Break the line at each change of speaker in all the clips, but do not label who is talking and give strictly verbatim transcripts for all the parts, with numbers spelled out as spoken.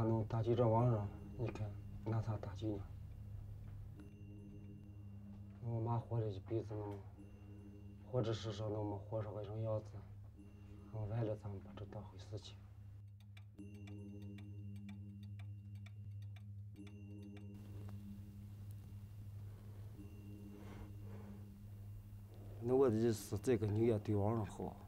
能打击这网上，你看拿啥打击呢？我妈活了一辈子了嘛，或者是说那么活出个种样子，很为了咱们把这当回事情。那我的意思，这个你也对网上好。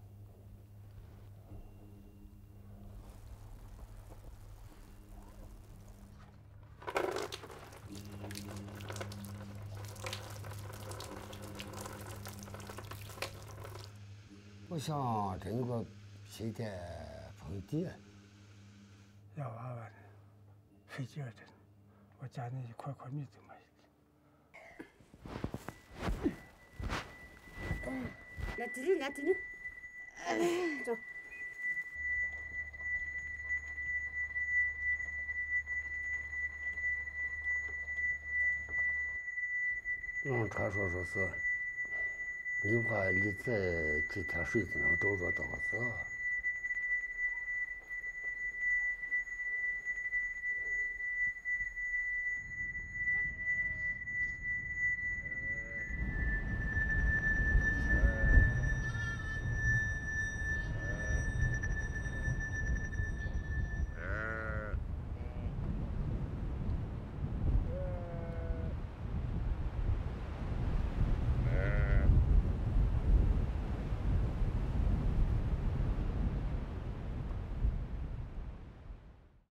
我想整个水电棚地，
要娃娃的，费劲儿真。我家那一块块米都没有。
来这里，来这里，走。
嗯，传说说是，你话你这几天水才能找着刀子。